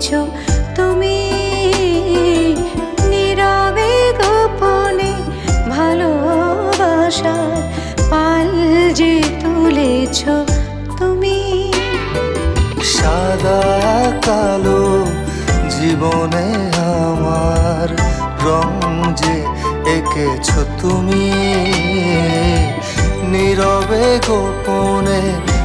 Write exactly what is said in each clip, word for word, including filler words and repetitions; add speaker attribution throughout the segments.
Speaker 1: তুমি, নীরবে গোপনে ভালোবাসার পাল যে তুলেছ তুমি।
Speaker 2: সাদা কালো জীবনে আমার রং যে এঁকেছ তুমি, নীরবে গোপনে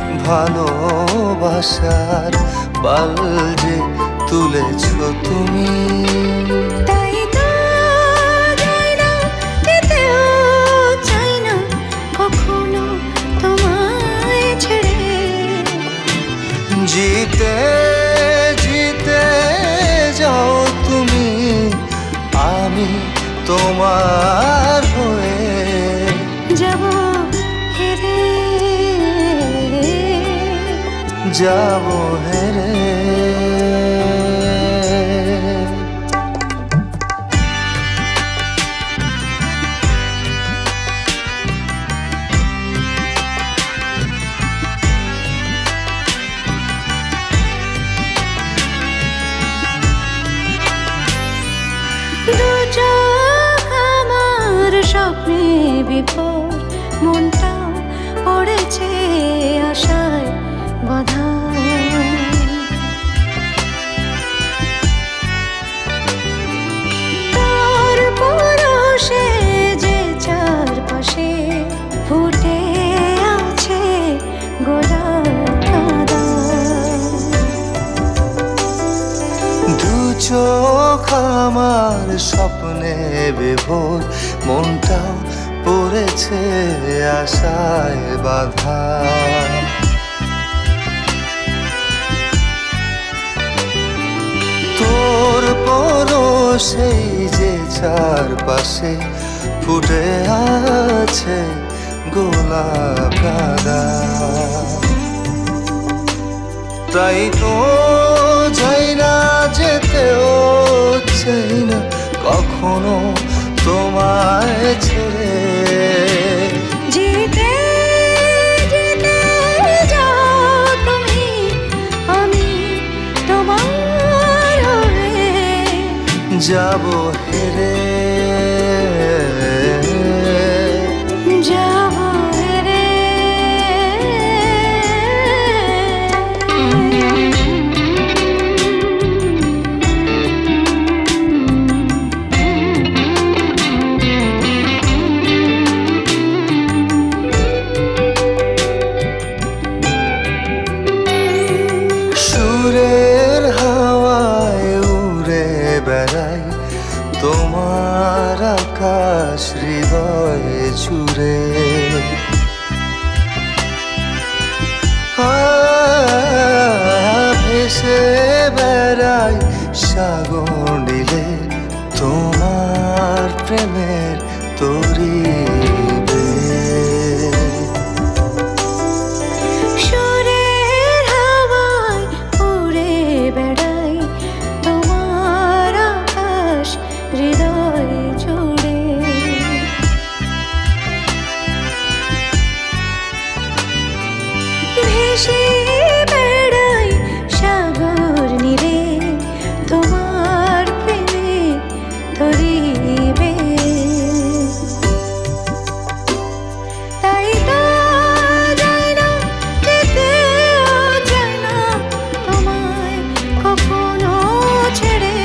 Speaker 2: ভালোবাসার পাল যে তুলেছ তুমি।
Speaker 1: তাই তো যাই না, যেতেও চাই না কখনো তোমায় ছেড়ে।
Speaker 2: জিতে জিতে যাও তুমি, আমি তোমার হয়ে
Speaker 1: যাব হেরে,
Speaker 2: যাব হেরে।
Speaker 1: দু চোখ আমার স্বপ্নে বিভোর, মনটা পড়েছে আশায় বাধা। তোর পরশে যে চারপাশে ফুটে আছে গোলাপ কাঁদা।
Speaker 2: দু চোখ আমার স্বপ্নে বিভোর, মনটাও পড়েছে আশায় বাধা। তোর পরশেই যে চারপাশে ফুটে আছে গোলাপ গাঁদা। তাই তো যাই না, যেতেও চাই না কখনো তোমায় ছেড়ে।
Speaker 1: জিতে জিতে যাও তুমি, আমি তোমার হয়ে
Speaker 2: যাব হেরে,
Speaker 1: যাব হেরে।
Speaker 2: সুরের হাওয়ায় উড়ে বেড়াই তোমার আকাশ হৃদয়ে জুড়ে। ভেসে বেড়াই সাগর নীলে তোমার প্রেমের তরি।
Speaker 1: সুরের হাওয়ায় উড়ে বেড়াই তোমার আকাশ হৃদয় জুড়ে। ভেসে বেড়াই সাগর নীলে তোমার প্রেমে ধরিবে। তাই তো যাই না, যেতেও চাই না তোমায় কখনো ছেড়ে।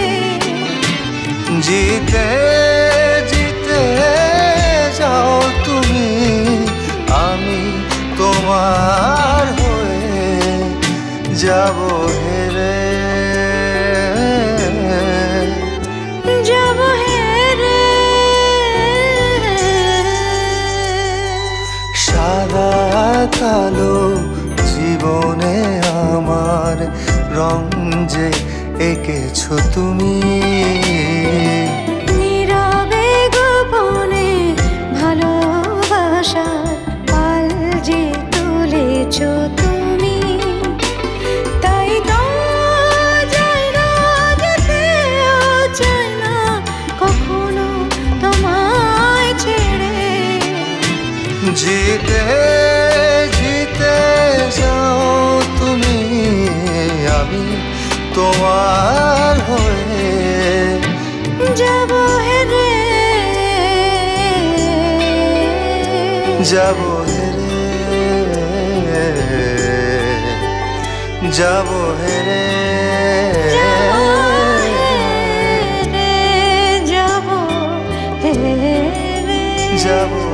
Speaker 2: জিতে জিতে যাও তুমি, আমি তোমার হয়ে যাব হেরে,
Speaker 1: যাব হেরে।
Speaker 2: সাদা কালো জীবনে আমার রং যে এঁকেছ তুমি,
Speaker 1: নীরবে গোপনে ভালোবাসার পাল যে তুলেছ তুমি। তাই তো যাই না, যেতেও চাই না কখনো তোমায় ছেড়ে।
Speaker 2: জিতে জিতে যাও তুমি, আমি তোমার হয়ে
Speaker 1: যাব হেরে,
Speaker 2: যাব হেরে, যাব হেরে,
Speaker 1: যাব হেরে,
Speaker 2: যাব